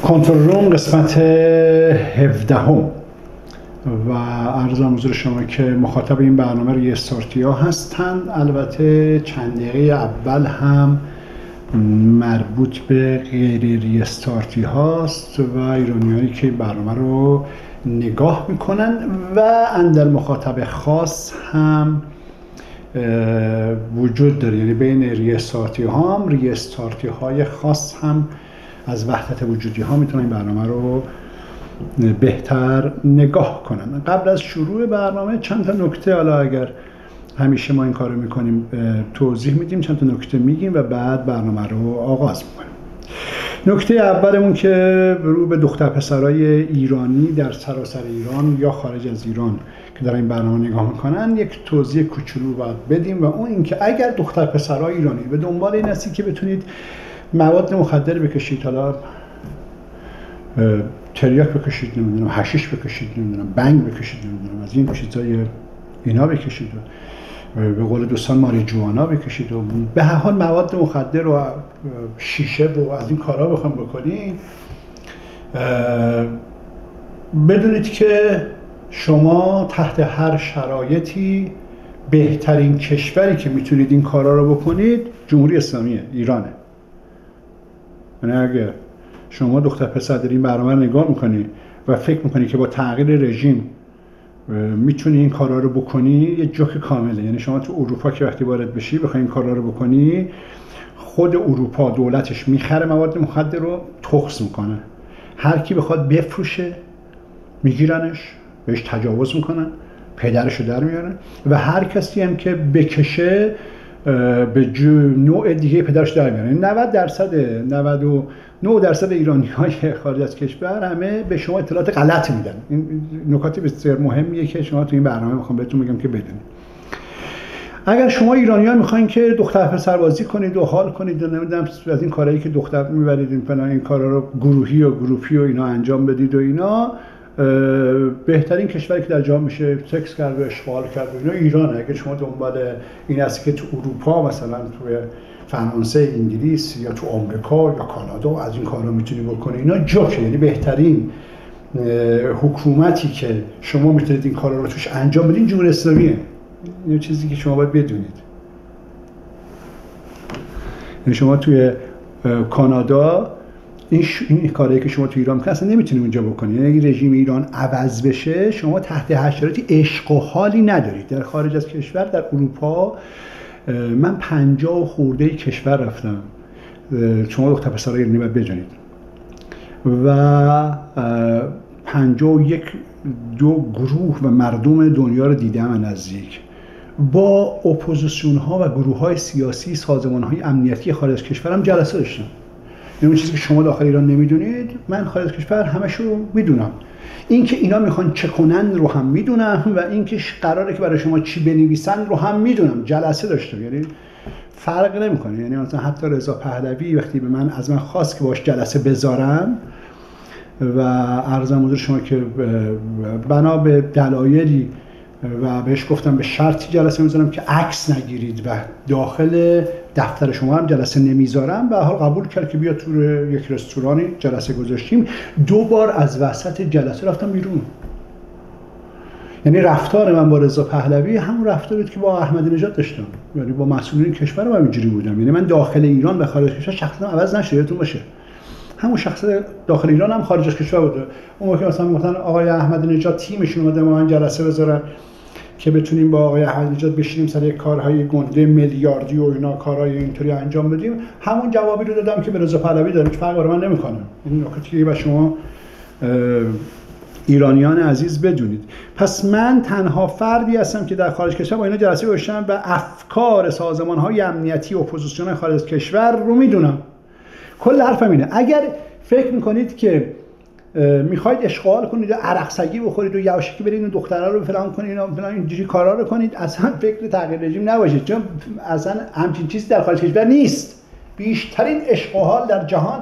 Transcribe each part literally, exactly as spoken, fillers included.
کنترل روم قسمت هفدهم و عرضم حضور شما که مخاطب این برنامه ریستارتی ها هستند. البته چند دقیقه اول هم مربوط به غیر ریستارتی هاست و ایرانیانی که برنامه رو نگاه میکنن و اندر مخاطب خاص هم وجود داره، یعنی بین ریستارتی ها هم ریستارتی های خاص هم از وحدت وجودی ها میتونن این برنامه رو بهتر نگاه کنن. قبل از شروع برنامه چند تا نکته، حالا اگر همیشه ما این کارو میکنیم توضیح میدیم، چند تا نکته میگیم و بعد برنامه رو آغاز میکنیم. نکته اولمون که رو به دختر پسرای ایرانی در سراسر ایران یا خارج از ایران که در این برنامه نگاه میکنن یک توضیح کوچولو باید بدیم و اون اینکه اگر دختر پسرای ایرانی به دنبال این هستی که بتونید مواد مخدر بکشید، حالا تریاک بکشید، نمیدونم حشیش بکشید، نمیدونم بنگ بکشید، نمیدونم از این چیزای اینا بکشید و به قول دوستان ماریجوانا بکشید و به هر حال مواد مخدر و شیشه و از این کارا بخوام بکنید، بدونید که شما تحت هر شرایطی بهترین کشوری که میتونید این کارا رو بکنید جمهوری اسلامی ایرانه. یعنی اگر شما دختر پسر در این برنامه رو نگاه میکنی و فکر میکنی که با تغییر رژیم میتونی این کارا رو بکنی، یه جوک کامله. یعنی شما تو اروپا که وقتی وارد بشی بخوای این کارا رو بکنی، خود اروپا دولتش میخره مواد مخدر رو تخص میکنه، هر کی بخواد بفروشه میگیرنش، بهش تجاوز میکنن، پدرش رو در میارن و هر کسی هم که بکشه به نوع دیگه پدرش در میارن. نود درصد نود و نه درصد ایرانی‌های خارج از کشور همه به شما اطلاعات غلط میدن. این نکات بسیار مهمیه که شما تو این برنامه میخوام بهتون بگم که بدونید. اگر شما ایرانی‌ها میخواین که دختر پسر بازی کنید و حال کنید و نمیدونم از این کارهایی که دختر میبرید این فلان این کارا رو گروهی و گروپی و اینا انجام بدید و اینا، بهترین کشوری که در جهان میشه سکس کرد و اشغال کرد و اینا ایرانه. اگه شما دنبال این هست که تو اروپا مثلا توی فرانسه، انگلیس یا تو آمریکا یا کانادا از این کارا میتونی بکنی، اینا جوکه. یعنی بهترین حکومتی که شما میتونید این کارا رو توش انجام بدین جمهوری اسلامیه. این چیزی که شما باید بدونید. یعنی شما توی کانادا این, ش... این کاری که شما تو ایران میکنید اصلا نمیتونید اونجا بکنید. یعنی اگه رژیم ایران عوض بشه شما تحت هر شرایطی عشق و حالی ندارید. در خارج از کشور، در اروپا، من پنجاه و خورده کشور رفتم، شما دختر پسرای ایرانی باید بجنید و پنجاه و یک دو گروه و مردم دنیا رو دیدم نزدیک، با اپوزیسیون ها و گروه های سیاسی، سازمان های امنیتی خارج از کشورم جلسه داشتم. این چیزی که شما داخل ایران نمیدونید من خارج از کشور همشو میدونم. اینکه اینا میخوان چه کنن رو هم میدونم و اینکه قراره که برای شما چی بنویسن رو هم میدونم. جلسه داشتم، یعنی فرق نمیکنه. یعنی مثلا حتی رضا پهلوی وقتی به من از من خواست که باش جلسه بذارم و عرضم حضور شما که بنا به دلایلی و بهش گفتم به شرطی جلسه میذارم که عکس نگیرید و داخل دفتر شما هم جلسه نمیذارم، به حال قبول کرد که بیا تو یک رستورانی جلسه گذاشتیم. دو بار از وسط جلسه رفتم بیرون. یعنی رفتار من با رضا پهلوی همون رفتاری بود که با احمدی نژاد داشتم، یعنی با مسئولین کشور هم اینجوری بودم. یعنی من داخل ایران و خارج از کشور شخصا عوض نشه، یادتون باشه. همون شخص داخل ایران هم خارج از کشور بوده. اون موقع مثلا گفتن آقای احمدی نژاد تیمشون اومده ما من جلسه بذارن که بتونیم با آقای احمدی نژاد بشینیم سر یک کارهای گنده میلیاردی و اینا کارهای اینطوری انجام بدیم، همون جوابی رو دادم که به رضا پهلوی دادم که فرق برای من نمیکنه. این نکته با شما ایرانیان عزیز بدونید. پس من تنها فردی هستم که در خارج کشور با اینا جلسه گذاشتم و افکار سازمان‌های امنیتی و اپوزیسیون خارج از کشور رو میدونم. کل حرفم اینه اگر فکر میکنید که میخواید اشغال کنید و عرق سگی بخورید و یواشکی برید و دخترها رو فلان کنید و فلان اینجوری کارا رو کنید، اصلا فکر تغییر رژیم نباشید، چون اصلا همچین چیزی در خارج کشور نیست. بیشترین عشق و حال در جهان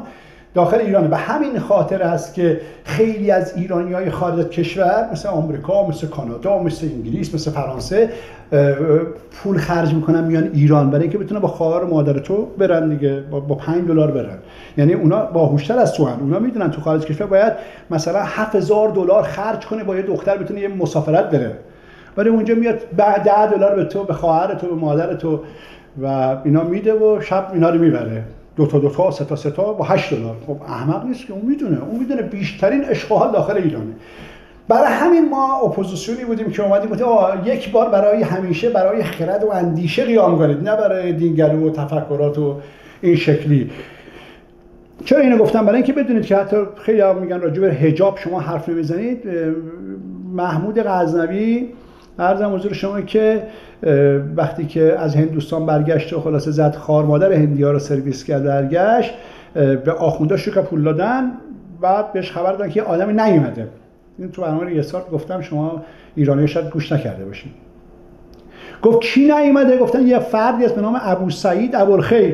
داخل ایرانه. به همین خاطر است که خیلی از ایرانی‌های خارج از کشور مثل آمریکا، مثل کانادا، مثل انگلیس، مثل فرانسه پول خرج میکنن میان ایران برای اینکه بتونن با خواهر و مادر تو برن دیگه، با پنج دلار برن. یعنی اونا باهوشتر از تو هن. اونا میدونن تو خارج کشور باید مثلا هفت هزار دلار خرج کنه با یه دختر بتونه یه مسافرت بره، ولی اونجا میاد بعد ده دلار به تو، به خواهر تو، به مادر تو و اینا میده و شب اینا رو میبره، دو تا دو تا سه تا سه تا با هشت دلار. خب احمق نیست که، اون میدونه، اون میدونه بیشترین عشق و حال داخل ایرانه. برای همین ما اپوزیسیونی بودیم که اومدیم گفتیم یک بار برای همیشه برای خرد و اندیشه قیام کنید، نه برای دینگلو و تفکرات و این شکلی. چرا اینو گفتم؟ برای اینکه بدونید که حتی خیلی هم میگن راجع به حجاب شما حرف نمیزنید. محمود غزنوی عرضم حضور شما که وقتی که از هندوستان برگشت و خلاصه زد خار مادر هندی‌ها رو سرویس کرد برگشت، به آخونداش رو که پول دادن، بعد بهش خبر دادن که آدمی نیومده. این تو برنامه یه سال گفتم، شما ایرانی‌ها شاید گوش نکرده باشین. گفت کی نیومده؟ گفتن یه فردی است به نام ابوسعید ابوالخیر.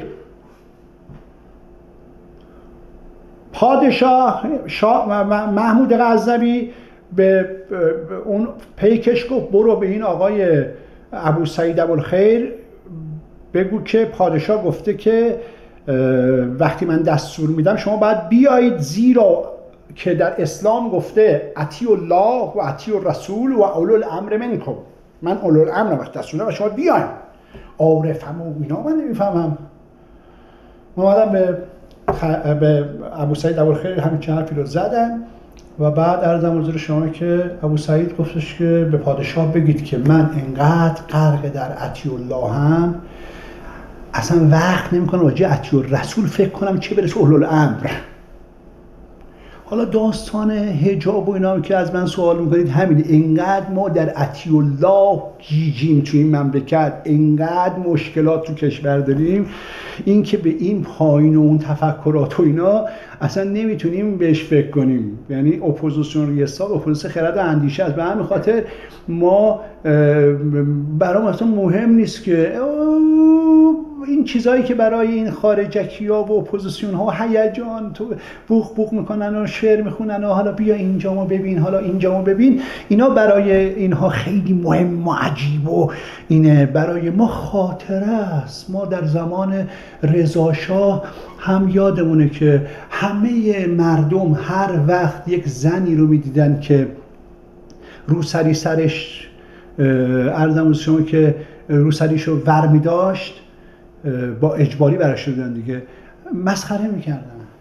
پادشاه محمود غزنوی به اون پیکش گفت برو به این آقای ابوسعید ابوالخیر بگو که پادشاه گفته که وقتی من دستور میدم شما باید بیایید، زیرا که در اسلام گفته اطیعوا الله و اطیعوا الرسول و اولو الامر منکم. من اولو الامر وقت دستور میدم و شما بیاین. عارفم و اینا من نمیفهمم. ما اومدم به به ابوسعید ابوالخیر همین چند حرفی رو زدن و بعد عرضم حضور شما که ابوسعید گفتش که به پادشاه بگید که من انقدر غرق در اطیع الله هم اصلا وقت نمیکنم راجع اطیع الرسول فکر کنم، چه برسه اولو الامر. حالا داستان حجاب و اینا که از من سوال میکنید همین، انقدر ما در اطیع الله گیجیم تو این مملکت، انقدر مشکلات تو کشور داریم، این که به این پایین و اون تفکرات و اینا اصلا نمیتونیم بهش فکر کنیم. یعنی اپوزیسیون ریاست، اپوزیسیون خرد و اندیشه است. به همین خاطر ما برام اصلا مهم نیست که این چیزایی که برای این خارجکی‌ها و اپوزیسیون ها هیجان تو بوق بوق میکنن و شعر میخونن و حالا بیا اینجا ما ببین، حالا اینجا ما ببین، اینا برای اینها خیلی مهم و عجیب و اینه. برای ما خاطره است. ما در زمان رضا شاه هم یادمونه که همه مردم هر وقت یک زنی رو میدیدن که روسری سرش، عرضم شما که روسریشو ور میداشت، با اجباری برش شدن دیگه، مسخره میکردن.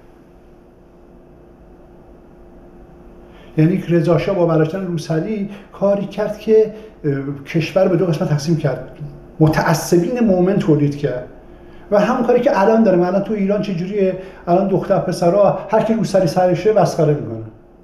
یعنی رضا شاه با برداشتن روسری کاری کرد که کشور به دو قسمت تقسیم کرد، متعصبین مومن تولید کرد. و همون کاری که الان داریم. الان تو ایران چه جوریه؟ الان دختر پسرها هر کی روسری سرشه مسخره میکنه.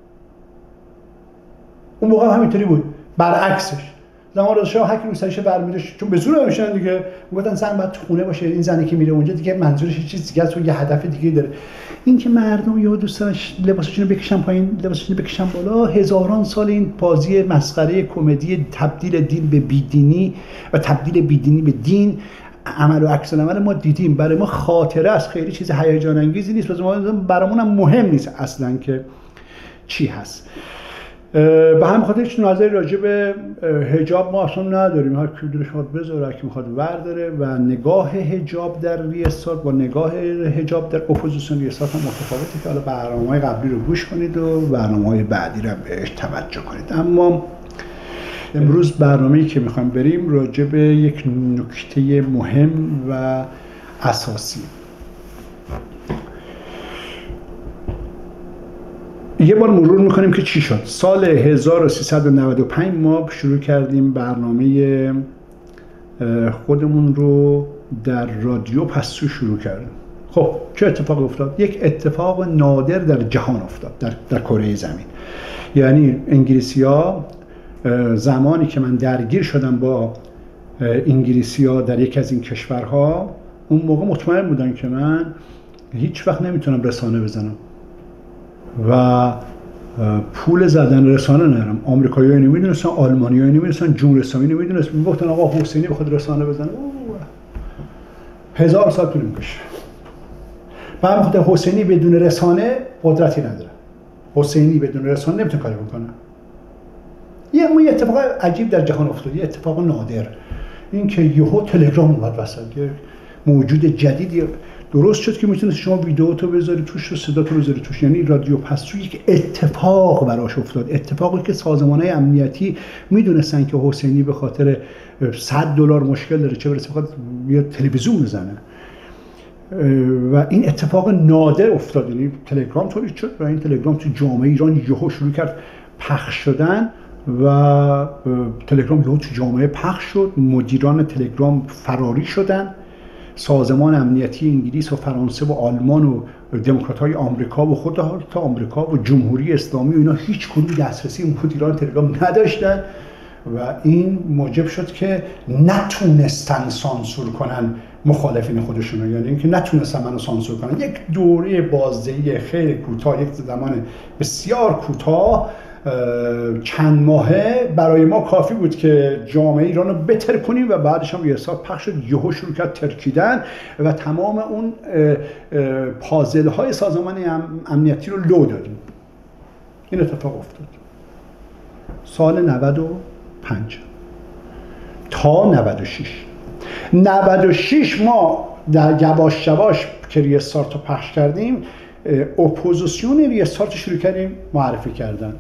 اون موقع همینطوری بود، برعکسش. زمان رضا شاه هر کی روسریش برمی‌داشت، چون به زور میشن دیگه، میگفتن زن باید تو خونه باشه، این زنی که میره اونجا دیگه منظورش یه چیز دیگه است و یه هدف دیگه داره. این که مردم یهو دوستان لباسشون رو بکشن پایین، لباسشون رو بکشن بالا، هزاران سال این بازی مسخره کمدی تبدیل دین به بیدینی و تبدیل بیدینی به دین، عمل و عکس العمل ما دیدیم. برای ما خاطره است، خیلی چیز هیجان انگیزی نیست، برامون هم مهم نیست اصلا که چی هست. به همین خاطر هیچ نظری راجع به حجاب ما اصلا نداریم. هر کی دلش میخواد بذاره، هر کی میخواد ورداره. و نگاه حجاب در ریاست با نگاه حجاب در اپوزیسیون ریاست هم متفاوته که حالا برنامه‌های قبلی رو گوش کنید و برنامه‌های بعدی رو بهش توجه کنید. اما امروز برنامه‌ای که میخوایم بریم راجع به یک نکته مهم و اساسی. یه بار مرور میکنیم که چی شد. سال هزار و سیصد و نود و پنج ما شروع کردیم برنامه خودمون رو در رادیو پستو شروع کردیم. خب چه اتفاق افتاد؟ یک اتفاق نادر در جهان افتاد، در, در کره زمین. یعنی انگلیسی ها زمانی که من درگیر شدم با انگلیسی ها در یک از این کشورها، اون موقع مطمئن بودن که من هیچ وقت نمیتونم رسانه بزنم و پول زدن رسانه نرم. آمریکایی‌ها نمیدونستن، آلمانی‌ها نمیدونستن، جمهوری اسلامی نمیدونست. میگفتن آقا حسینی بخواد رسانه بزنه هزار سال طول میکشه. و همین خاطر حسینی بدون رسانه قدرتی نداره. حسینی بدون رسانه نمیتونه کاری بکنه. یه یه اتفاق عجیب در جهان افتاد، یه اتفاق نادر، این که یهو تلگرام اومد وسط، یه موجود جدیدی درست شد که میتونید شما ویدیو تو بذاری توش و صدا تو بذاری توش، یعنی رادیو پستو یک اتفاق براش افتاد، اتفاقی که سازمان‌های امنیتی میدونستن که حسینی به خاطر صد دلار مشکل داره، چه برسه بخواد یه تلویزیون بزنه و این اتفاق نادر افتاد. یعنی تلگرام تولید شد و این تلگرام تو جامعه ایران یهو شروع کرد پخش شدن و تلگرام یهو تو جامعه پخش شد، مدیران تلگرام فراری شدن، سازمان امنیتی انگلیس و فرانسه و آلمان و دموکرات‌های آمریکا و خود تا آمریکا و جمهوری اسلامی و اینا هیچ کدوم دسترسی مدیران تلگرام نداشتن و این موجب شد که نتونستن سانسور کنن مخالفین خودشون، یعنی اینکه نتونستن منو سانسور کنن. یک دوره بازدهی خیلی کوتاه، یک زمان بسیار کوتاه، چند ماهه برای ما کافی بود که جامعه ایران رو بتر کنیم و بعدش هم یه سال پخش شد، یهو شروع کرد ترکیدن و تمام اون پازل های سازمان امنیتی رو لو دادیم. این اتفاق افتاد سال نود و پنج تا نود و شش. نود و شش ما در یواش یواش که ریستارت رو پخش کردیم، اپوزیسیون ریستارت رو شروع کردیم معرفی کردن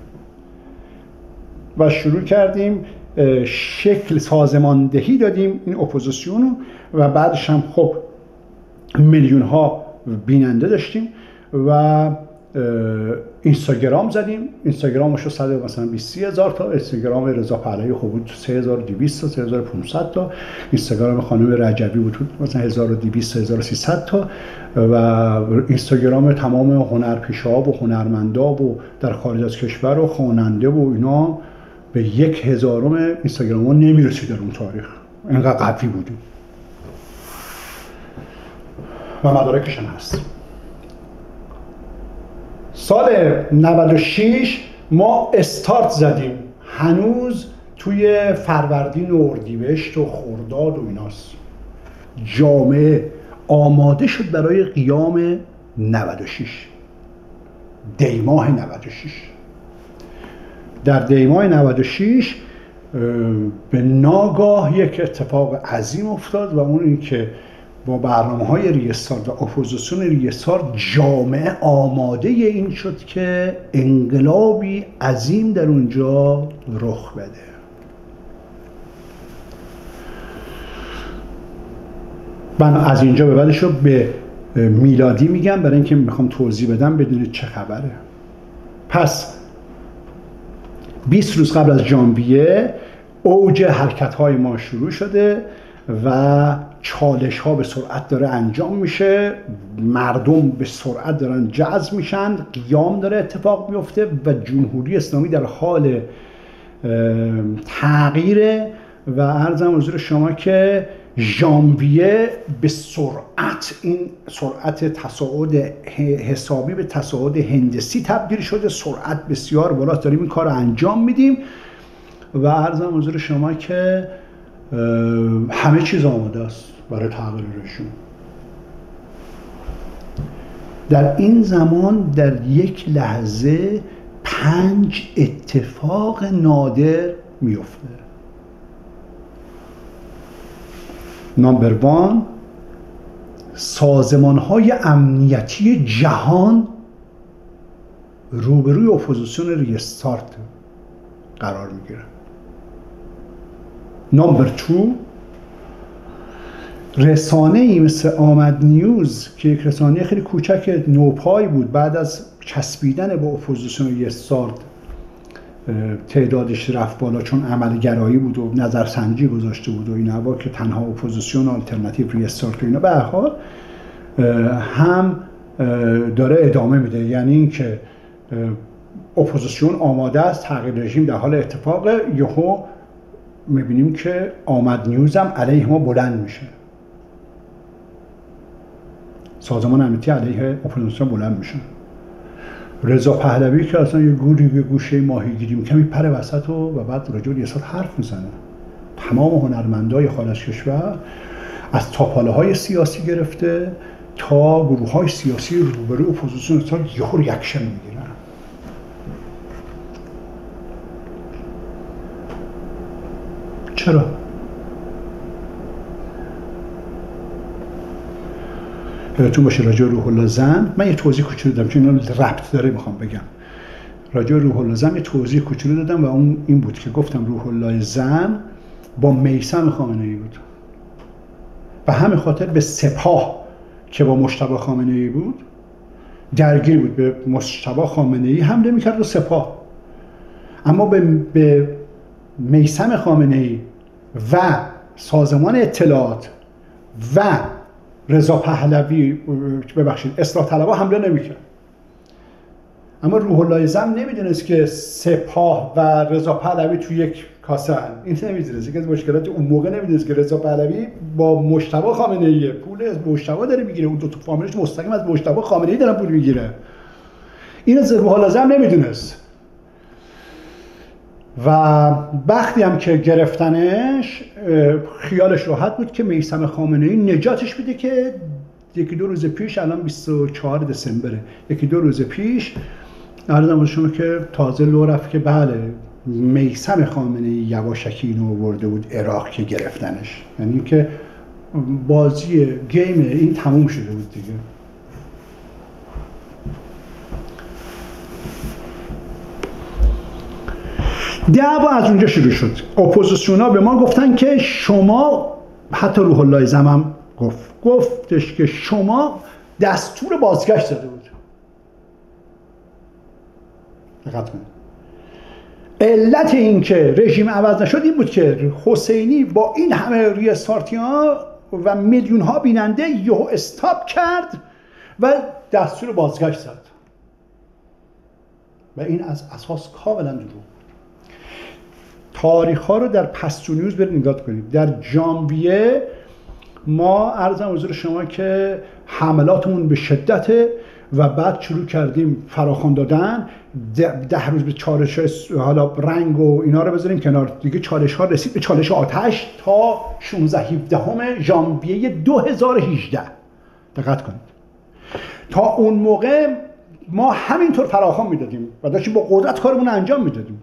و شروع کردیم شکل سازماندهی دادیم این اپوزیسیون رو و بعدش هم خب میلیون ها بیننده داشتیم و اینستاگرام زدیم. اینستاگرامش رو صد مثلا بیست هزار تا، اینستاگرام رضا پهلوی خوب بود سه هزار و دویست تا سه هزار و پانصد تا، اینستاگرام خانم رجبی بود مثلا هزار و دویست تا هزار و سیصد تا و اینستاگرام تمام هنرپیشه‌ها و هنرمندا و در خارج از کشور و خواننده و اینا به یک هزارم اینستاگرام ها نمیرسید در اون تاریخ، اینقدر قوی بودیم و مدارکش هم هست. سال نود و شش ما استارت زدیم، هنوز توی فروردین و اردیبهشت و خرداد و ایناست. جامعه آماده شد برای قیام نود و شش، دیماه نود و شش. در دیماه نود و شش به ناگاه یک اتفاق عظیم افتاد و اون این که با برنامه‌های ریستارت و اپوزیسیون ریستارت جامعه آماده این شد که انقلابی عظیم در اونجا رخ بده. من از اینجا به بعدش رو به میلادی میگم برای اینکه میخوام توضیح بدم بدونید چه خبره. پس بیست روز قبل از ژانویه اوج حرکت‌های ما شروع شده و چالش ها به سرعت داره انجام میشه، مردم به سرعت دارن جذب میشن، قیام داره اتفاق میفته و جمهوری اسلامی در حال تغییره و عرضم حضور شما که ژانویه به سرعت این سرعت تصاعد حسابی به تصاعد هندسی تبدیل شده، سرعت بسیار بالا داریم این کار رو انجام میدیم و عرضم حضور شما که همه چیز آماده است برای تغییر رژیم. در این زمان در یک لحظه پنج اتفاق نادر میفته. نمبر وان، سازمان‌های امنیتی جهان روبروی اپوزیسیون ریستارت قرار میگیرن. نمبر تو، رسانه‌ای مثل آمد نیوز که یک رسانه خیلی کوچک نوپای بود، بعد از چسبیدن به اپوزیسیون ریستارت تعدادش رفت بالا چون عملگرایی بود و نظرسنجی گذاشته بود و این هوا که تنها اپوزیسیون آلترناتیو ریستارت و اینا، به هر حال هم داره ادامه میده. یعنی اینکه اپوزیسیون آماده است، تغییر رژیم در حال اتفاق، یهو میبینیم که آمد نیوز هم علیه ما بلند میشه، سازمان امنیتی علیه اپوزیسیون بلند میشه. رضا پهلوی که اصلا یه گوری به گوشه ماهیگیری میکنه میپره وسط و, و بعد راجع به ریاست حرف میزنه. تمام هنرمندای خارج کشور از تاپاله های سیاسی گرفته تا گروه های سیاسی روبروی اپوزیسیون تا یهو ریاکشن میگیرن. چرا؟ یادتون باشه راجع به روح الله زن من یه توضیح کوچولو دادم چون اینا ربط داره میخوام بگم. راجع به روح الله زن یه توضیح کوچولو دادم و اون این بود که گفتم روح الله زن با میثم خامنه‌ای بود و همین خاطر به سپاه که با مجتبی خامنه‌ای بود درگیر بود، به مجتبی خامنه‌ای حمله میکرد و سپاه، اما به, به میثم خامنه‌ای و سازمان اطلاعات و رضا پهلوی ببخشید اصلاح طلبها حمله نمیکرد. اما روح الله زن نمیدونست که سپاه و رضا پهلوی توی یک کاسه هن. این نمیدونست که از مشکلات اون موقع نمیدونست که رضا پهلوی با مجتبی خامنه‌ای پول از مجتبی داره میگیره، اون دو تا فامیلش مستقیم از مجتبی خامنه‌ای دارن پول میگیره. این از روح الله زن نمیدونست. و وقتی هم که گرفتنش خیالش راحت بود که میثم خامنه‌ای نجاتش بده که یکی دو روز پیش، الان بیست و چهارم دسامبره، یکی دو روز پیش عرضم به شما که تازه لو رفت که بله میثم خامنه‌ای یواشکی اینو آورده بود عراق که گرفتنش، یعنی که بازی گیم این تموم شده بود دیگه. دعوا از اونجا شروع شد. اپوزیسیون‌ها به ما گفتن که شما، حتی روح الله زن هم گفت گفتش که شما دستور بازگشت داده بود. دقت کنید. علت این که رژیم عوض نشد این بود که حسینی با این همه ریستارتی‌ها و میلیون ها بیننده یهو استاپ کرد و دستور بازگشت زد. و این از اساس کاملا دروغ. تاریخ ها رو در پستو نیوز برید نگاه کنید. در ژانویه ما عرضم حضور شما که حملاتمون به شدته و بعد شروع کردیم فراخوان دادن. ده, ده روز به چالش حالا رنگ و اینا رو بذاریم کنار دیگه، چالش ها رسید به چالش آتش تا شانزده هفدهم ژانویه دو هزار و هجده. دقت کنید. تا اون موقع ما همینطور فراخوان میدادیم و داشتیم با قدرت کارمون انجام میدادیم.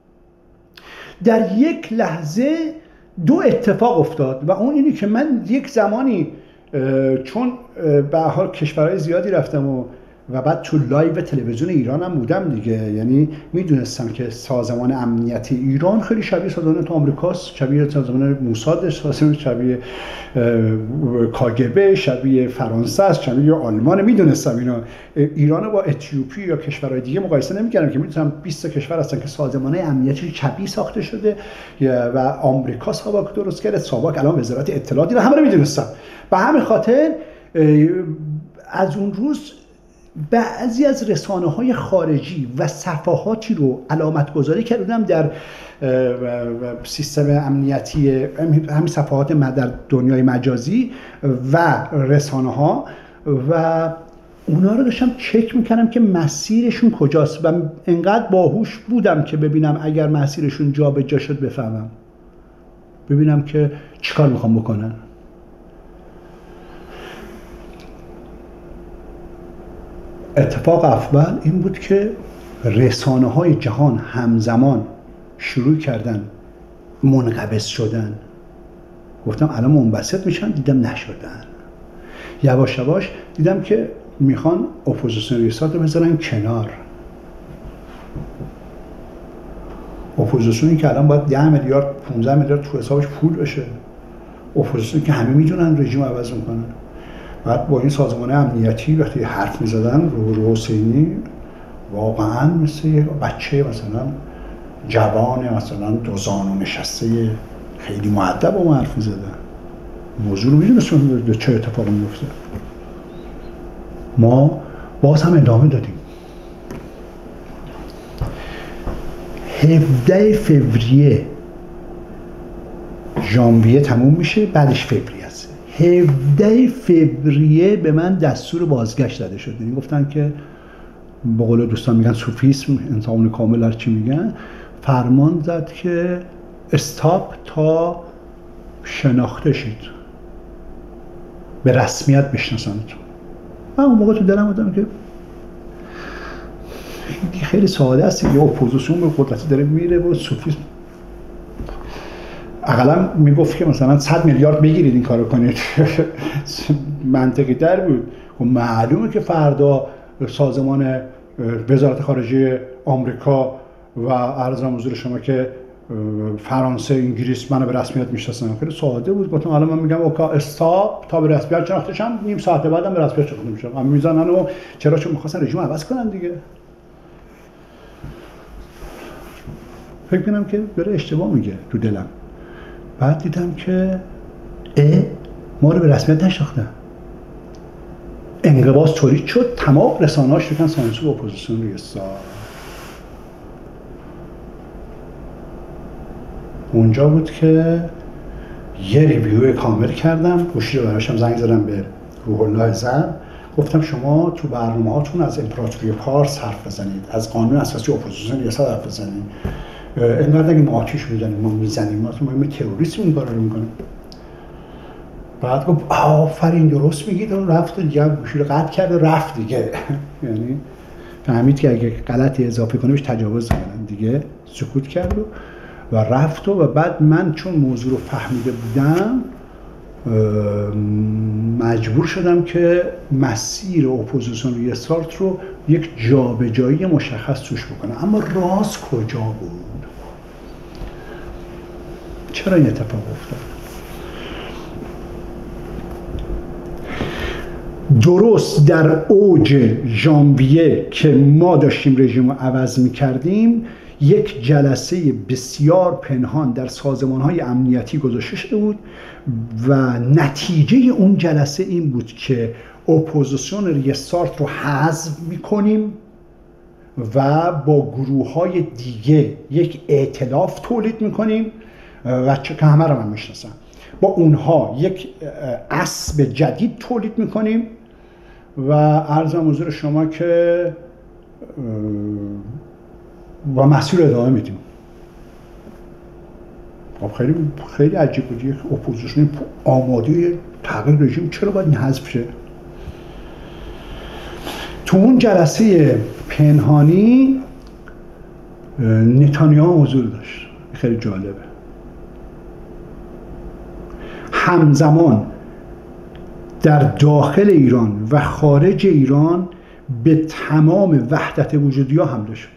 در یک لحظه دو اتفاق افتاد و اون اینی که من یک زمانی چون به حال کشورهای زیادی رفتم و و بعد تو لایو تلویزیون ایران هم بودم دیگه، یعنی میدونستم که سازمان امنیتی ایران خیلی شبیه سازمان تو آمریکاست، شبیه سازمان موساد، شبیه کاگبه، شبیه فرانسه است، شبیه آلمان. میدونستم اینا. ایران با اتیوپی یا کشورهای دیگه مقایسه نمی‌کردم که میدونستم بیست تا کشور هستن که سازمان امنیتی شبیه ساخته شده و آمریکا ساواک درست کرده، ساواک الان وزارت اطلاعاتی و همه رو میدونستم. به همین خاطر از اون روز بعضی از رسانه‌های خارجی و صفحاتی رو علامت گذاری کردم در سیستم امنیتی، همین صفحات در دنیای مجازی و رسانه‌ها، و اونا رو داشتم چک میکردم که مسیرشون کجاست و انقدر باهوش بودم که ببینم اگر مسیرشون جا به جا شد بفهمم، ببینم که چیکار میخوام بکنن. اتفاق اول این بود که رسانه‌های جهان همزمان شروع کردن منقبض شدن. گفتم الان منبسط میشن، دیدم نشدن. یواش یواش دیدم که میخوان اپوزیسیون ریاست رو بذارن کنار. اپوزیسیونی که الان باید ده میلیارد پانزده میلیارد تو حسابش پول بشه، اپوزیسیونی که همه میدونن رژیم عوض میکنن. بعد با این سازمان امنیتی وقتی حرف میزدن رو رو حسینی واقعا مثل یک بچه مثلا جوان مثلا دوزانو نشسته خیلی مؤدب با ما حرف میزدن. موضوع رو میدونستن چه اتفاقی میفته. ما باز هم ادامه دادیم. هفدهم فوریه ژانویه تموم میشه، بعدش فوریه است. هفدهم فوریه به من دستور بازگشت داده شد. یعنی گفتن که به قول دوستان میگن سوفیسم، انسان کامل هر چی میگن، فرمان زد که استاپ تا شناخته شید، به رسمیت بشناسند. من اون موقع تو دلم بودم که خیلی ساده است، یه اپوزیسیون به قدرتی داره میره و سوفیسم اقلا میگفت که مثلا صد میلیارد بگیرید این کارو کنید منطقی در بود. و معلومه که فردا سازمان وزارت خارجه آمریکا و عرضم حضور شما که فرانسه انگلیس منو به رسمیت میشناسن، خیلی ساده بود. گفتم حالا من میگم اوکی استاپ تا به رسمیت شناخته شم، نیم ساعت بعدم به رسمیت شناخته میشم. اما میزنن و چرا؟ چون میخواستن رژیم عوض کنن دیگه. فکر کنم که داره اشتباه میگه تو دلم. بعد دیدم که اه ما رو به رسمیت نشناختن. انقباض تولید شد، تمام رسانه‌هاش شدن سانسور و اپوزیسیون روی سال. اونجا بود که یه ریویو کامل کردم، گوشی رو براشم زنگ زدم به روح الله زن، گفتم شما تو برنامه هاتون از امپراتوری پارس حرف بزنید، از قانون اساسی اپوزیسیون ریاست حرف بزنید، اینقدر نگیم آتیش میزنیم، ما میزنیم، ما ما تروریسم این کارا رو میکنیم. بعد گفت آفرین درست میگید، و رفت دیگه گوشی رو قطع کرد و رفت دیگه. یعنی فهمید که اگه غلطی اضافه کنه بهش تجاوز میکنن دیگه، سکوت کرد و و رفت. و بعد من چون موضوع رو فهمیده بودم مجبور شدم که مسیر اپوزیسیون ریاست رو یک جابجایی مشخص توش بکنم. اما راز کجا بود؟ چرا این اتفاق افتاد؟ درست در اوج ژانویه که ما داشتیم رژیم رو عوض می‌کردیم، یک جلسه بسیار پنهان در سازمان‌های امنیتی گذاشته شده بود و نتیجه اون جلسه این بود که اپوزیسیون ریاست رو حذف می‌کنیم و با گروه‌های دیگه یک ائتلاف تولید می‌کنیم و چه که همه رو من می‌شناسم، با اونها یک اسب جدید تولید می‌کنیم و عرضم حضور شما که و مسیر ادامه میدیم. خب خیلی خیلی عجیب بود، یک اپوزیسیون آماده تغییر رژیم چرا باید این حذف شه؟ تو اون جلسه پنهانی نتانیاهو حضور داشت، خیلی جالبه. همزمان در داخل ایران و خارج ایران به تمام وحدت وجودی ها حمله شد.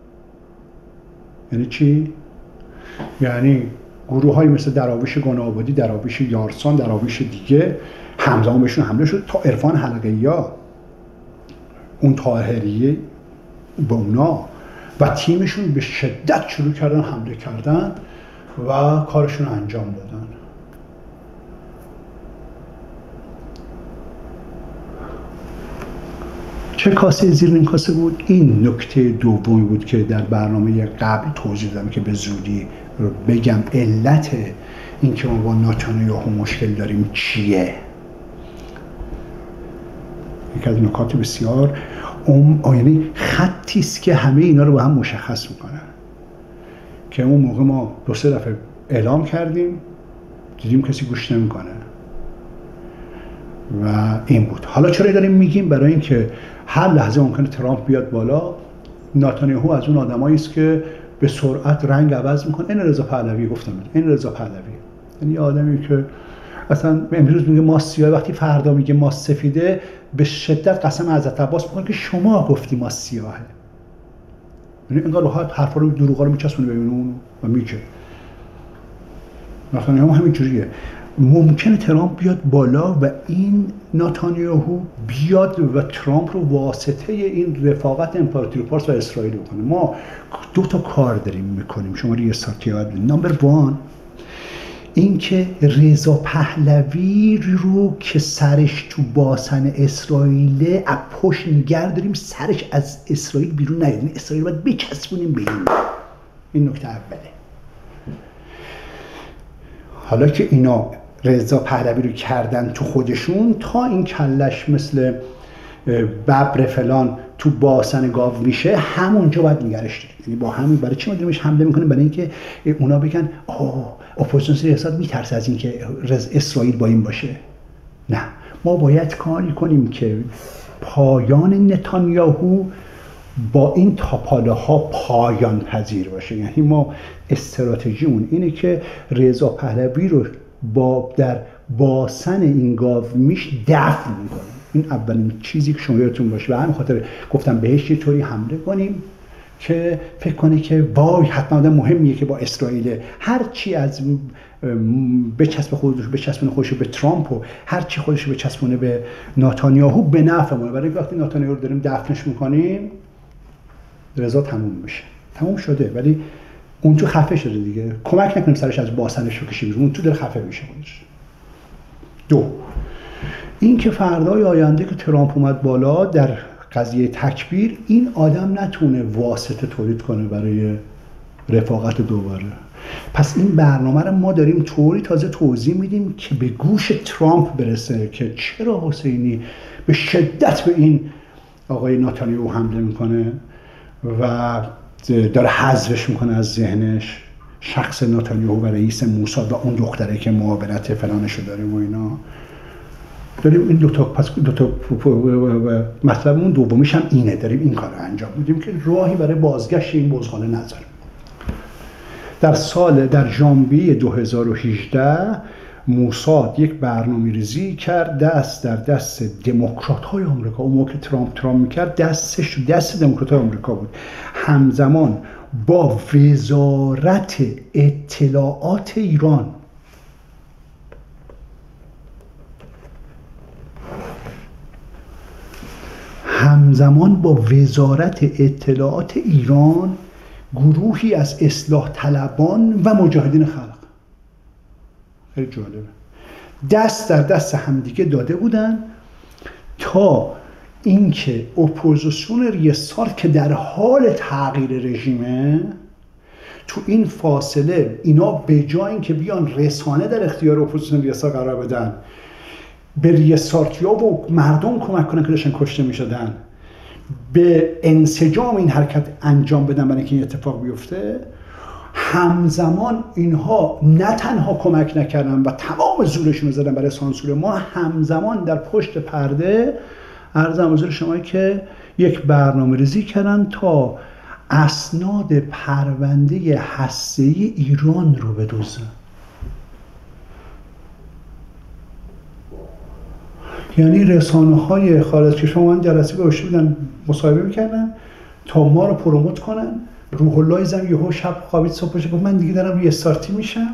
یعنی چی؟ یعنی گروه های مثل دراویش گناه‌آبادی، دراویش یارسان، دراویش دیگه همزمان بهشون حمله شد، تا عرفان حلقه‌ای ها، اون طاهریه با اونا و تیمشون به شدت شروع کردن حمله کردن و کارشون انجام دادن. چه کاسه زیر این کاسه بود؟ این نکته دومی بود که در برنامه قبل توضیح دادم که به زودی بگم علت این که ما با نتانیاهو مشکل داریم چیه. یک از نکات بسیار اون یعنی خطی است که همه اینا رو با هم مشخص میکنن که اون موقع ما دو سه دفعه اعلام کردیم، دیدیم کسی گوش نمیکنه و این بود. حالا چرا داریم میگیم؟ برای اینکه هر لحظه ممکنه ترامپ بیاد بالا. نتانیاهو از اون آدمایی است که به سرعت رنگ عوض میکنه. این رضا پهلوی گفتم، این رضا پهلوی یعنی آدمی که اصلا امروز میگه ماست سیاه، وقتی فردا میگه ماست سفیده به شدت قسم حضرت عباس میکنه که شما گفتی ماست سیاهه. یعنی انگار راحت حرفا رو دروغا رو میچسبونه به اون و میگه. نتانیاهو همین جوریه. ممکنه ترامپ بیاد بالا و این نتانیاهو بیاد و ترامپ رو واسطه این رفاقت امپراتوری پارس و اسرائیل بکنه. ما دو تا کار داریم میکنیم، شما ریاستیات. نمبر وان این که رضا پهلوی رو که سرش تو باسن اسرائیل از پشت نگه داریم، سرش از اسرائیل بیرون نیاد. اسرائیل باید بچسبونیم به این. این نکته اوله. حالا که اینا رضا پهلوی رو کردن تو خودشون، تا این کلش مثل ببر فلان تو باسن گاو میشه، همونجا باید نگرش داریم. یعنی با همین برای چی ما داریمش حمله میکنیم؟ برای اینکه اونا بگن آه اپوزیسیون ریاست میترسه از اینکه اسرائیل با این باشه. نه، ما باید کاری کنیم که پایان نتانیاهو با این تاپاله ها پایان پذیر باشه. یعنی ما استراتژیمون اینه که رضا پهلوی رو با در باسن این گاو میش دفن میکنیم. این اولین چیزی که شما یادتون باشه. و همین خاطر گفتم بهش یه طوری حمله کنیم که فکر کنه که وای حتما آدم مهمیه که با اسرائیل هر چی از بچسب خودش بچسبونه خودش به ترامپ و هر چی خودش بچسبونه به نتانیاهو به نفعمونه. برای وقتی نتانیاهو رو داریم دفنش میکنیم رضا تموم میشه. تموم شده ولی اون تو خفه شده دیگه. کمک نکنیم سرش از باسنش رو کشیم. اون تو داره خفه میشه خودش. دو این که فردای آینده که ترامپ اومد بالا در قضیه تکبیر این آدم نتونه واسطه تولید کنه برای رفاقت دوباره. پس این برنامه رو ما داریم طوری تازه توضیح میدیم که به گوش ترامپ برسه که چرا حسینی به شدت به این آقای نتانیاهو حمله میکنه و داره حذفش میکنه از ذهنش، شخص نتانیاهو و رئیس موساد و اون دختره که معاونت فلانشو داره و اینا. داریم این دو تا پس دو تا مطلبمون دومیش هم اینه، داریم این کار رو انجام میدیم که راهی برای بازگشت این بزغاله نذاریم. در سال در ژانویه دو هزار و هجده موساد یک برنامه‌ریزی کرد دست در دست دموکرات‌های آمریکا. اون موقع که ترامپ ترامپ میکرد دستش دست دموکرات‌های آمریکا بود، همزمان با وزارت اطلاعات ایران. همزمان با وزارت اطلاعات ایران گروهی از اصلاح طلبان و مجاهدین خلق، خیلی جالبه، دست در دست همدیگه داده بودن تا اینکه اپوزیسیون ریاستار که در حال تغییر رژیمه تو این فاصله اینا به جای اینکه بیان رسانه در اختیار اپوزیسیون ریاستار قرار بدن، به ریاستاریا و مردم کمک کنن که داشتن کشته میشدن، به انسجام این حرکت انجام بدن برای اینکه این اتفاق بیفته، همزمان اینها نه تنها کمک نکردن و تمام زورشون رو زدن برای سانسور ما، همزمان در پشت پرده عرضم حضور شما که یک برنامه ریزی کردن تا اسناد پرونده هسته‌ای ایران رو بدزدن. یعنی رسانه های خارج که شما من جلسه گذاشته بودن مصاحبه میکردن تا ما رو پروموت کنن. روح الله زم یهو شب خوابید صبحش گفت من دیگه دارم ریستارتی میشم.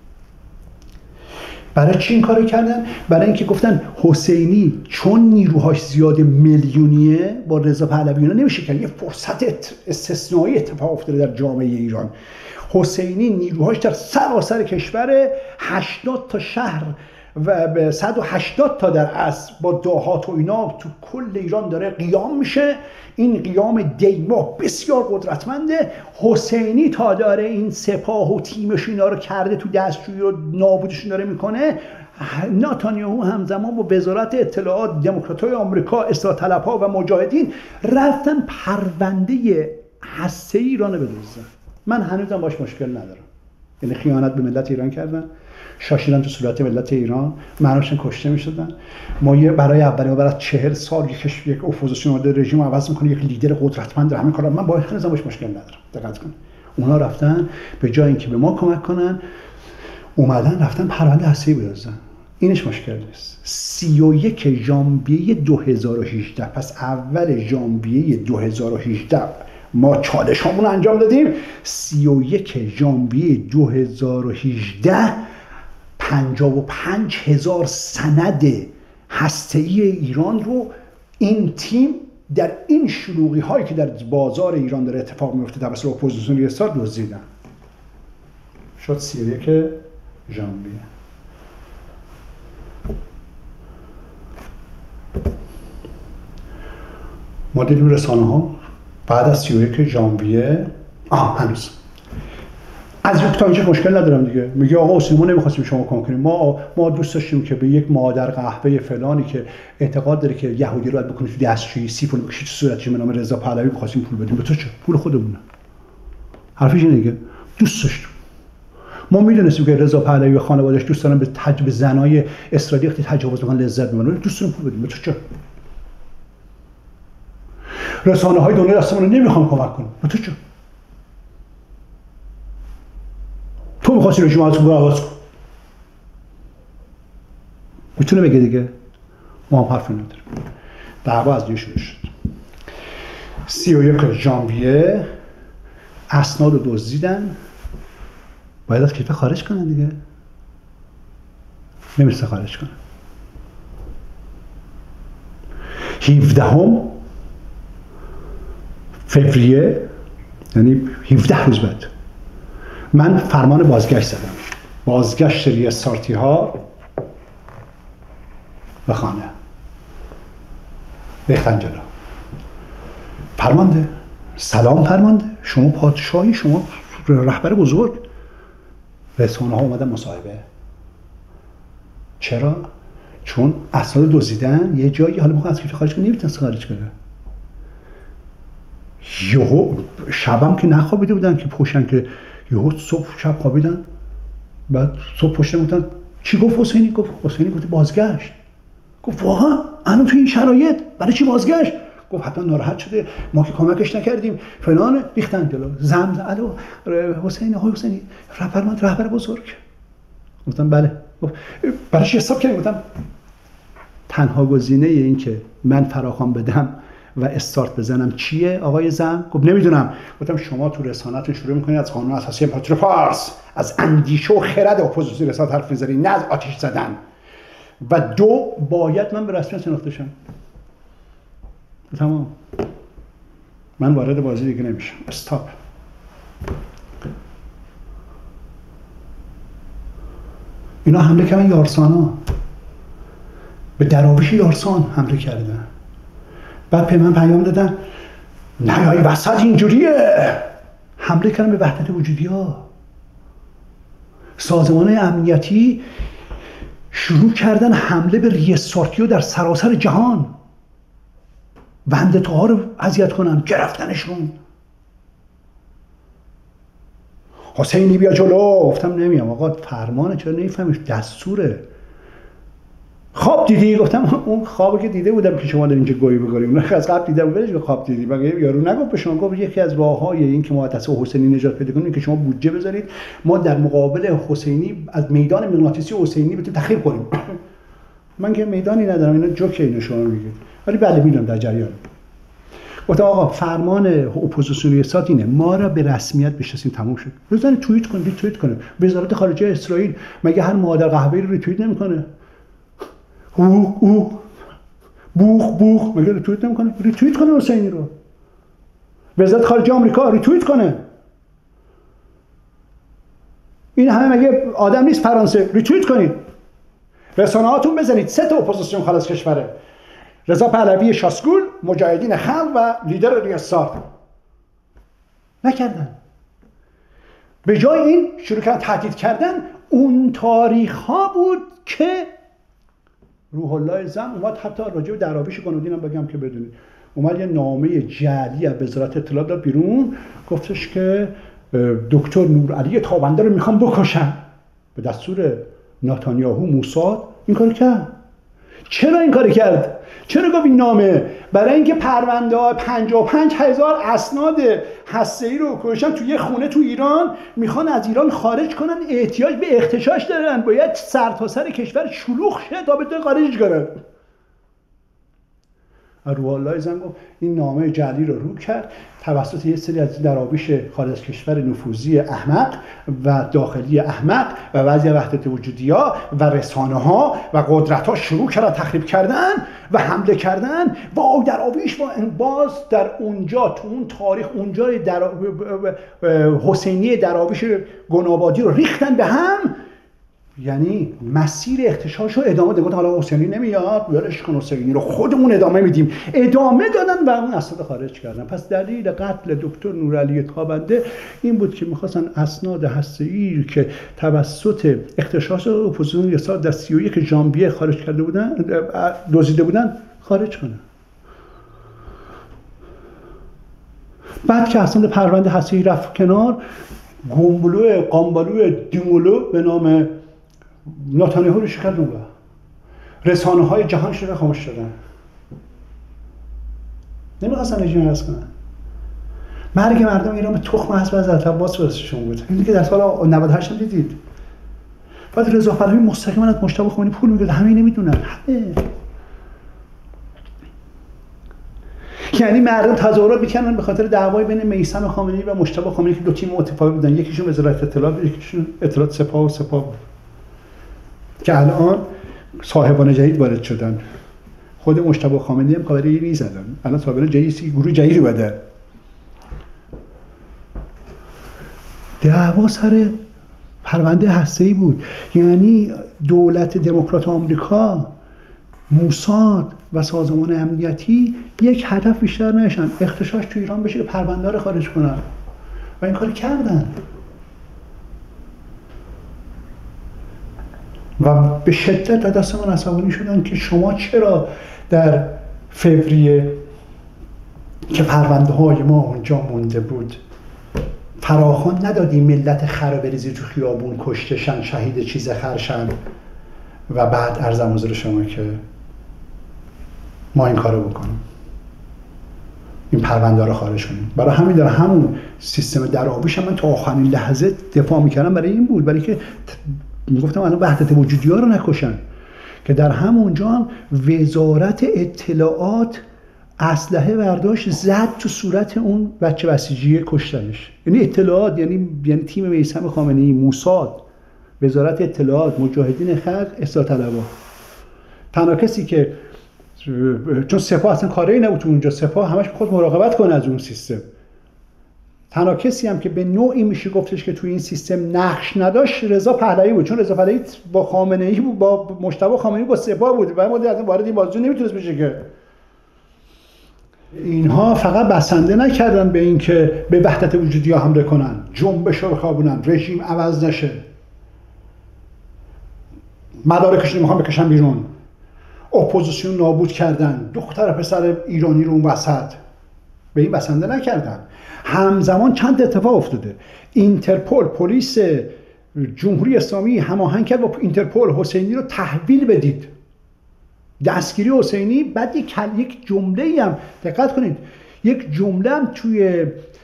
برای چی این کارو کردن؟ برای اینکه گفتن حسینی چون نیروهاش زیاد میلیونیه با رضا پهلوی اینا نمیشه کرد، یه فرصت استثنایی اتفاق افتاده در جامعه ایران. حسینی نیروهاش در سراسر کشور، هشتاد تا شهر و به صد و هشتاد تا در اصل با دهات و اینا تو کل ایران داره قیام میشه. این قیام دیما بسیار قدرتمنده. حسینی تا داره این سپاه و تیمش اینا رو کرده تو دستشویی رو نابودشون داره میکنه. نتانیاهو همزمان با وزارت اطلاعات، دموکرات‌های آمریکا، اصلاح طلب‌ها و مجاهدین رفتن پرونده هسته ایران رو بدزدن. من هنوزم باش مشکل ندارم. یعنی خیانت به ملت ایران کردن، شاشیدن تو صورت ملت ایران، معناشون کشته میشدن. ما یه برای اولین بار از چهل سال یک یک اپوزیسیون رژیم عوض میکنه، یک لیدر قدرتمند همین کارا. من با هنوز باش مشکل ندارم. دقت کن. اونا رفتن به جای اینکه به ما کمک کنن اومدن رفتن پرونده هسته‌ای بدزدن. اینش مشکل نیست. سی و یک ژانویه دو هزار و هجده، پس اول ژانویه دو هزار و هجده ما چالش همون انجام دادیم. سی و یک ژانویه دو هزار و هجده پنجاه و پنج هزار سند هسته‌ای ایران رو این تیم در این شلوغی هایی که در بازار ایران داره اتفاق میفته توسط اپوزیسیون ریاستار دزدیدن. شد سی و یک ژانویه. ما دیدیم رسانه ها بعد از سی و یک ژانویه آه هنوز از یک تا اینجا مشکل ندارم دیگه. میگه آقا حسین ما نمیخواستیم شما کمک کنیم، ما ما دوست داشتیم که به یک مادر قهوه فلانی که اعتقاد داره که یهودی رو باید بکنید تو دستشویی، سی پول بکشید تو صورتش، به نام رضا پهلوی می‌خواستیم پول بدیم. به تو چه؟ پول خودمونه. حرفش اینه دیگه. دوست داشتیم. ما میدونستیم که رضا پهلوی و خانواده‌اش دوست دارن به تجربه زنای اسرائیلی وقتی تجاوز می‌کنن لذت می‌برن. دوست داریم پول بدیم. به تو چه؟ رسانه های دنیا دستمون رو نمیخوان کمک کنن. تو چه؟ تو میخواستی رژیم از رو عوض کن. میتونه بگه دیگه. ما هم حرفی نداریم. دعوا از دیگه شروع شد. سی و یک ژانویه اسناد رو دزدیدن، باید از کشور خارج کنن دیگه. نمیرسه خارج کنن. هفدهم فوریه، یعنی هفده روز بعد، من فرمان بازگشت زدم. بازگشت ریاستارتی ها به خانه. ریختن جلو. فرمانده، سلام فرمانده، شما پادشاهی، شما رهبر بزرگ. رسانه ها اومدن مصاحبه. چرا؟ چون اسناد دزدیدن یه جایی، حالا میخواد از کشور خارج کنه، نمیتونست خارج کنه. یهو شبم که نخوابیده بودن که پوشن، که یهو صبح شب خوابیدن، بعد صبح پشتن بودن چی گفت حسینی؟ گفت حسینی گفت بازگشت. گفت واقعا الان تو این شرایط برای چی بازگشت؟ گفت حتما ناراحت شده، ما که کمکش نکردیم فلان. ریختن جلو. زم الو حسین، آقای حسینی رهبر رهبر بزرگ. گفتم بله. گفت برای چی حساب کردیم؟ گفتم تنها گزینه این که من فراخوان بدم و استارت بزنم چیه آقای زم؟ گفت نمیدونم. گفتم شما تو رسانه‌تون شروع میکنید از قانون اساسی امپراتور فارس، از اندیشه و خرد اپوزیسیون رسانه حرف میزنید، نه از آتش زدن. و دو، باید من به رسمیت شناخته شم. تمام. من وارد بازی دیگه نمیشم. استاپ. اینا حمله کردن یارسانا، به دراویش یارسان حمله کردن. بعد به من پیام دادن نیای وسط اینجوریه. حمله کردن به وحدت وجودی ها. سازمان امنیتی شروع کردن حمله به ریاستارتیو در سراسر جهان، وندتا ها رو اذیت کنن، گرفتنشون. حسینی بیا جلو. گفتم نمیام آقا، فرمانه، چرا نمیفهمیش؟ دستوره. خواب دیدی؟ گفتم اون خوابی که دیده بودم که شما در اینجا گویی بگاریم، اون از قبل دیدم. ولش که خواب دیدی. بقیه یارو نگفت به شما، گفت یکی از راههای این که ما تصفیه حسینی نجات پیدا کنیم که شما بودجه بذارید ما در مقابل حسینی از میدان مغناطیسی حسینی بتونیم تخریب کنیم. من که میدانی ندارم، اینا جوکه اینو شما میگید، ولی بله میدونم در جریان. گفتم آقا فرمان اپوزیسیون سات اینه، ما را به رسمیت بشناسیم، تموم شد. بزنید توییت کنید، ریتوییت کنید. وزارت خارجه اسرائیل مگه هر مادر قهوه‌ای رو ریتوییت نمیکنه؟ اوه اوه بوخ بوخ مگه ریتوییت نمیکنه؟ ریتوییت کنه حسینی رو. وزارت خارجه آمریکا ریتوییت کنه. این همه مگه آدم نیست فرانسه؟ ریتوییت کنید. رسانه هاتون بزنید سه تا اپوزیسیون خلاص کشوره. رضا پهلوی شاسکول، مجاهدین خلق و لیدر ریاست. نکردن. به جای این شروع کردن تهدید کردن. اون تاریخ ها بود که روح الله زم اومد، حتی راجع به دراویش قنودین هم بگم که بدونید، اومد یه نامه جعلی از وزارت اطلاعات داد بیرون، گفتش که دکتر نورعلی تابنده رو میخوام بکشن. به دستور نتانیاهو موساد این کار کرد. چرا این کار کرد؟ چرا گفت این نامه؟ برای اینکه پرونده پنجاه و پنج هزار اسناد هسته‌ای رو کشتن توی یه خونه تو ایران، میخوان از ایران خارج کنن، احتیاج به اختشاش دارن، باید سرتاسر کشور شلوغ شه تا بتونن خارجش کنن. روح الله زن گفت این نامه جعلی رو رو کرد توسط یه سری از دراویش خارج از کشور نفوذی احمق و داخلی احمق و بعضی وحدت وجودی‌ها و رسانه‌ها و قدرت‌ها شروع کردن تخریب کردن و حمله کردن و دراویش با باز در اونجا تو اون تاریخ اونجا در حسینی دراویش گنابادی رو ریختن به هم. یعنی مسیر اختشاش رو ادامه دادن. حالا حسینی نمیاد، ولش کن، حسینی رو خودمون ادامه میدیم. ادامه دادن و اون اسناد خارج کردن. پس دلیل قتل دکتر نورعلی تابنده این بود که میخواستن اسناد هسته‌ای که توسط اختشاش اپوزیسیون ریاست در سی و یک ژانویه خارج کرده بودن، دزدیده بودن، خارج کنن. بعد که اسناد پرونده هسته‌ای رفت کنار، گومبلو قامبالو دیمولو به نام نتانیاهو رو شکل دادن. رسانه های جهان شده خاموش شدن. نمیخواستن رژیم عوض کنن. مرگ مردم ایران به تخم حسب حضرت عباس ورثشون بود. این که در سال نود و هشت هم دیدید. بعد رضا پهلوی مستقیما از مجتبی خمینی پول میگرفت، همه نمیدونن. همه. یعنی مردم تظاهرات میکنن به خاطر دعوای بین میثم خامنه‌ای و مجتبی خمینی که دو تیم متفاوت بودن، یکیشون وزارت اطلاعات، یکیشون اطلاعات سپاه و سپاه بود. که الان صاحبان جدید وارد شدن. خود مجتبی خامنه‌ای هم کاری نیزدن. الان صاحبان جدیدی گروه جدیدی بودن. دعوا سر پرونده هسته‌ای بود. یعنی دولت دموکرات آمریکا، موساد و سازمان امنیتی یک هدف بیشتر نشن، اغتشاش تو ایران بشه که پرونده رو خارج کنن و این کار کردن. و به شدت از دست من عصبانی شدن که شما چرا در فوریه که پرونده های ما اونجا مونده بود فراخوان ندادی ملت خر بریزی تو خیابون کشتشن، شهید چیز خرشن و بعد عرضم حضور شما که ما این کارو بکنیم، این پرونده رو خارج کنیم. برای همین در همون سیستم درآویش من تا آخرین لحظه دفاع میکردم برای این بود، برای که میگفتم الان وحدت وجودی ها رو نکشن، که در همونجا هم وزارت اطلاعات اسلحه برداشت زد تو صورت اون بچه بسیجی کشتنش. یعنی اطلاعات، یعنی یعنی تیم میثم خامنه‌ای، موساد، وزارت اطلاعات، مجاهدین خلق، اصلاح طلبها. تنها کسی که چون سپاه اصلا کاری نبود تو اونجا، سپاه همش خود مراقبت کنه از اون سیستم، تنها کسی هم که به نوعی میشه گفتش که تو این سیستم نقش نداشت رضا پهلوی بود، چون رضا پهلوی با خامنه‌ای بود، با مجتبی خامنه‌ای با سپاه بود و ما دیگه وارد این بازی نمیتونست بشه. که اینها فقط بسنده نکردن به این که به وحدت وجودی ها حمله کنن، جنبش رو بخوابونن، رژیم عوض نشه، مدارکش رو میخوان بکشن بیرون، اپوزیسیون نابود کردن، دختر پسر ایرانی رو اون وسط، به این بسنده نکردن. همزمان چند اتفاق افتاده. اینترپل، پلیس جمهوری اسلامی هماهنگ کرد با اینترپل حسینی رو تحویل بدید، دستگیری حسینی. بعد یک یک جمله هم دقت کنید، یک جمله هم توی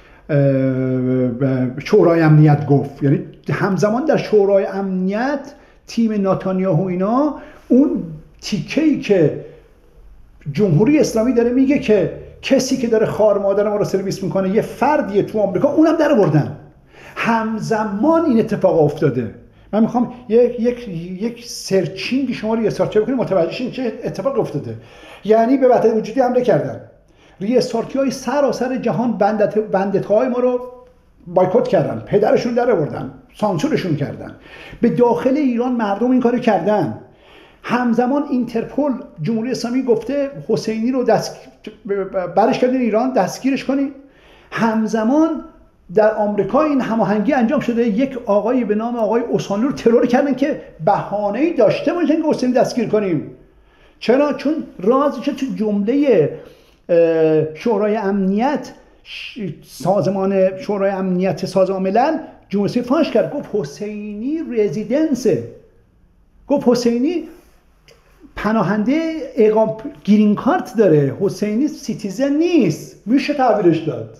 شورای امنیت گفت، یعنی همزمان در شورای امنیت تیم ناتانیاهو اینا اون تیکه‌ای که جمهوری اسلامی داره میگه که کسی که داره خار مادر ما رو سرویس میکنه یه فردیه تو آمریکا، اونم در آوردن. همزمان این اتفاق افتاده. من میخوام یک یک یک سرچینگ شما رو ریسارچ بکنید متوجه شین چه اتفاق افتاده. یعنی به وحدت وجودی حمله کردن، ریسارچ‌های سراسر جهان بندت بندت‌های ما رو بایکوت کردن، پدرشون در آوردن، سانسورشون کردن. به داخل ایران مردم این کارو کردن. همزمان اینترپل جمهوری اسلامی گفته حسینی رو دست برش کردین ایران، دستگیرش کنین. همزمان در آمریکا این هماهنگی انجام شده، یک آقایی به نام آقای اوسانلو رو ترور کردن که بهانه‌ای داشته باشن که حسینی دستگیر کنیم. چرا؟ چون رازش تو جمله شورای امنیت، سازمان شورای امنیت سازمان ملل جمهوری فاش کرد، گفت حسینی رزیدنسه، گفت حسینی پناهنده اقام گرین کارت داره، حسینی سیتیزن نیست، میشه تحویلش داد.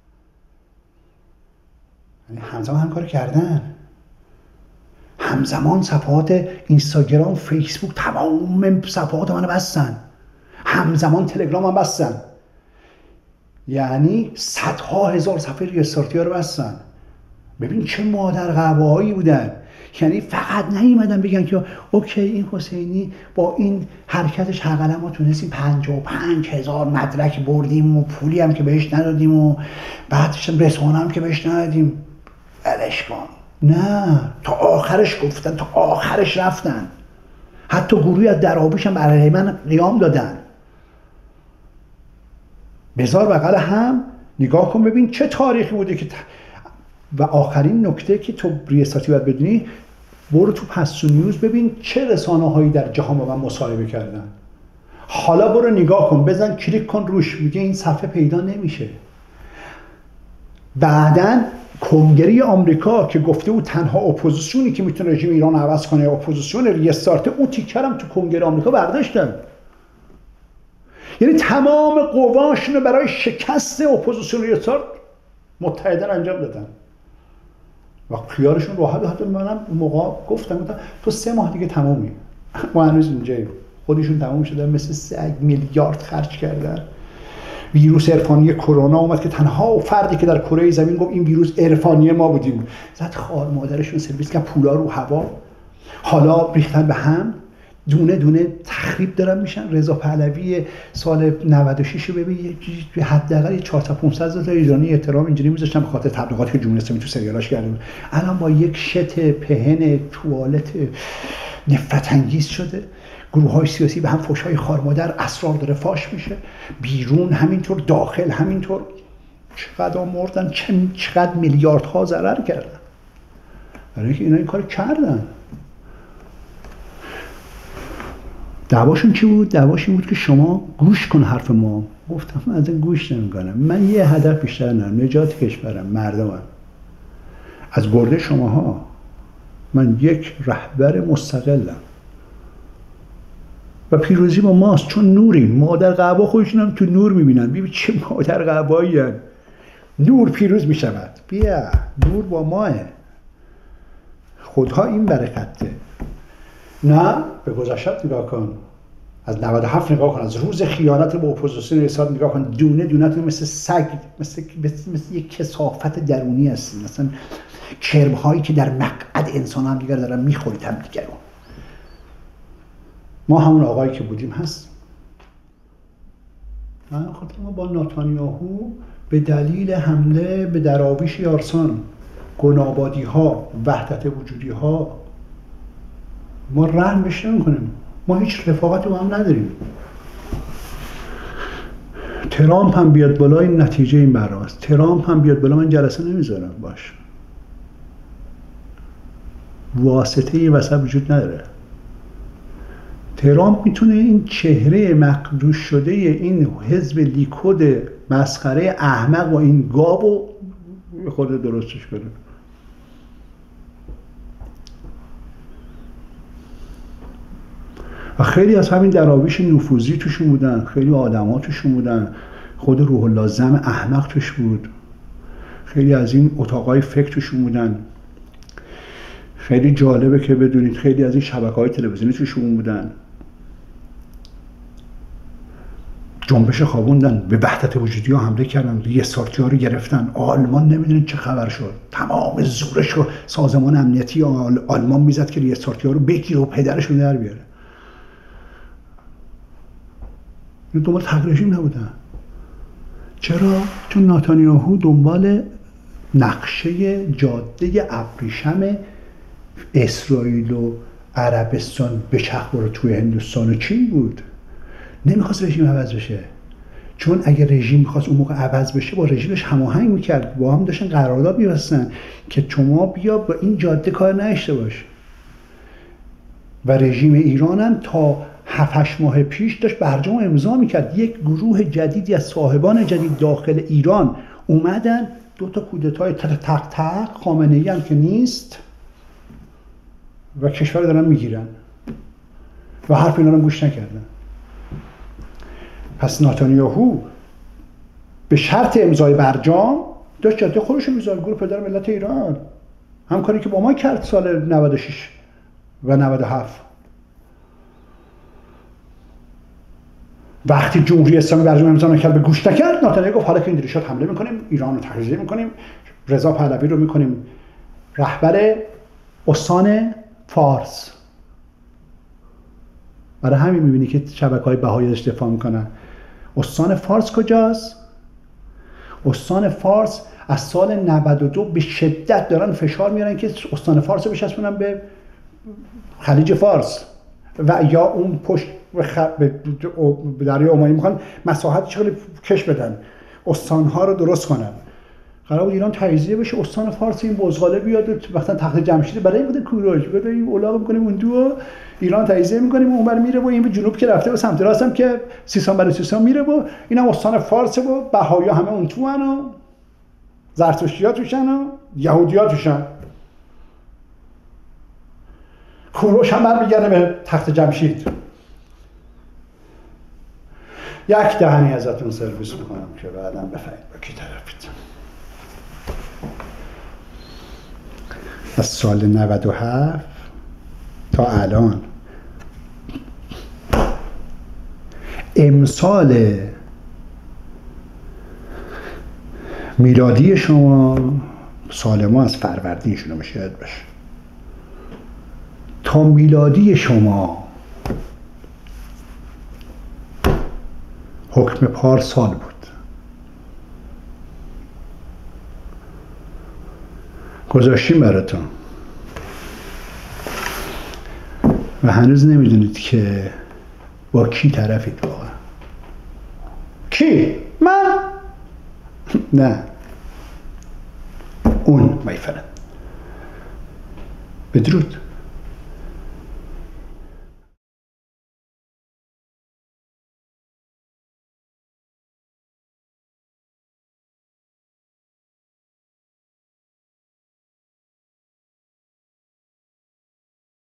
همزمان هم کار کردن. همزمان صفحات اینستاگرام، فیسبوک، تمام صفحات من بستن، همزمان تلگرام هم بستن. یعنی صدها هزار صفحه ریستارتی ها رو بستن. ببین چه مادر قباهایی بودن. یعنی فقط نیومدن بگن که اوکی این حسینی با این حرکتش حداقل ما تونستیم پنجاه و پنج هزار مدرک بردیم و پولی هم که بهش ندادیم و بعدش رسانه هم که بهش ندادیم، ولش کن. نه، تا آخرش گفتن، تا آخرش رفتن. حتی گروهی از درآویش هم برای من قیام دادن. بذار بغل هم نگاه کن ببین چه تاریخی بوده که ت... و آخرین نکته که تو ریاستتی باید بدونی، برو تو پستو نیوز ببین چه رسانه هایی در جهان با من مصاحبه کردن. حالا برو نگاه کن، بزن کلیک کن روش، میگه این صفحه پیدا نمیشه. بعدن کنگره آمریکا که گفته بود تنها اپوزیسیونی که میتونه رژیم ایران عوض کنه اپوزیسیون ریستارت، اون تیکر هم تو کنگره آمریکا برداشتن. یعنی تمام قواشون رو برای شکست اپوزیسیون یسار متحدن انجام دادن. وقت خیالشون راحت. حتی منم اون موقع گفتم گفتم تو سه ماه دیگه تمومی، ما هنوز اینجاییم. خودشون تموم شدن، مثل سگ میلیارد خرج کردن. ویروس عرفانی کرونا اومد که تنها فردی که در کره زمین گفت این ویروس عرفانی ما بودیم، زد خار مادرشون سرویس کرد، پولا رو هوا. حالا ریختن به هم، دونه دونه تخریب دارن میشن. رضا پهلوی سال نود و شش رو ببین، حداقل چهارصد پانصد تا ایرانی احترام اینجوری میذاشتن به خاطر تبلیغاتی که جمهوری اسلامی تو سریالاش کرده بود. الان با یک شت پهن توالت نفرت انگیز شده. گروه های سیاسی به هم فحش های خارمادر، اسرار داره فاش میشه، بیرون همینطور، داخل همینطور. چقدر مردن، چقدر میلیاردها ضرر کردن. برای اینکه اینا این کار کردن. دعواشون چی بود؟ دعواشون بود که شما گوش کن حرف ما. گفتم من از این گوش نمیکنم. من یه هدف بیشتر ندارم، نجات کشورم، مردمم. از برده شماها من یک رهبر مستقلم و پیروزی با ماست، چون نوریم. مادر قهوه خودشون هم تو نور میبینن. ببین چه مادر قهوه‌ای هستن. نور پیروز میشود. بیا نور با ماه. خودها این برکته. نه به گذشته نگاه کن، از نود و هفت نگاه کن، از روز خیانت به اپوزیسیون حساب نگاه کن. دونه دونه تو مثل سگ، مثل مثل, مثل یک کثافت درونی هستی، مثلا کرم هایی که در مقعد انسان هم دیگر دارن میخورید هم دیگر. ما همون آقایی که بودیم هست. من خاطر ما با ناتانیاهو به دلیل حمله به دراویش یارسان، گنابادی ها، وحدت وجودی ها، ما رحم بهش نمی‌کنیم. ما هیچ رفاقتی با هم نداریم. ترامپ هم بیاد بالا، این نتیجه این برنامه است. ترامپ هم بیاد بالا، من جلسه نمیذارم باش. واسطه این وسط وجود نداره. ترامپ میتونه این چهره مقدوش شده این حزب لیکود مسخره احمق و این گاو رو خود درستش کنه. و خیلی از همین دراویش نفوذی توشون بودن، خیلی آدم ها توشون بودن، خود روح الله زم احمق توش بود، خیلی از این اتاقای فکر توشون بودن. خیلی جالبه که بدونید خیلی از این شبکه‌های تلویزیونی توشون بودن. جنبش خوابوندن، به وحدت وجودی ها حمله کردن، یه سارتی ها رو گرفتن. آلمان نمیدونید چه خبر شد، تمام زورش رو سازمان امنیتی آلمان میزد که یه سارتی ها رو بگیره و پدرشون در بیاره. این دنبال تغییر رژیم نبودن. چرا؟ چون ناتانیاهو دنبال نقشه جاده ابریشم اسرائیل و عربستان به چرخ توی هندوستان و چین بود. نمیخواست رژیم عوض بشه، چون اگه رژیم میخواست اون موقع عوض بشه با رژیمش هماهنگ میکرد، با هم داشتن قرارداد می‌بستن که شما بیا با این جاده کار نشته باش. و رژیم ایران هم تا هفت هشت ماه پیش داشت برجام امضا میکرد. یک گروه جدیدی از صاحبان جدید داخل ایران اومدن، دو تا کودتای تق تق تق، خامنه‌ای هم که نیست و کشور دارن میگیرن و حرف اینا رو گوش نکردن. پس ناتانیاهو به شرط امضای برجام داشت جاده خودش رو میذاشت. گروه پدر ملت ایران هم کاری که با ما کرد سال نود و شش و نود و هفت. وقتی جمهوری اسلامی برجام امضا نکرد، به گوش نکرد، ناتانیاهو گفت حالا که اینجوری شد حمله میکنیم، ایران رو تجزیه میکنیم، رضا پهلوی رو میکنیم رهبر استان فارس. برای همین میبینی که شبکه‌های بهایی ازش دفاع میکنن. استان فارس کجاست؟ استان فارس از سال نود و دو به شدت دارن فشار میارن که استان فارس رو بچسبونن به خلیج فارس و یا اون پشت به دریای عمانی میخوان مساحت چقدر کش بدن، استانها رو درست کنن. قرار بود ایران تجزیه بشه، استان فارس این بزغاله بیاد وقتا تخت جمشید برای بده کوروش بده این اولاغ میکنیم اون دو ایران تجزیه میکنیم، اون بر میره و این به جنوب که رفته به سمت راست هم که سیستان برای سیستان میره و اینم استان فارس و بهایا همه اون تو و زرتشتی‌ها توشن و یهودی‌ها توشن. کوروش هم برمیگرده به تخت جمشید. یک دهنی ازتون سرویس میکنم که بعداً بفهمید با کی طرفید. از سال نود و هفت تا الان امسال میلادی شما، سال ما از فروردینشون رو میشه یاد باشه، تا میلادی شما حکم پارسال بود. گذاشتیم براتون و هنوز نمیدونید که با کی طرفید واقعا. کی؟ من؟ نه، اون میفرد. بدرود.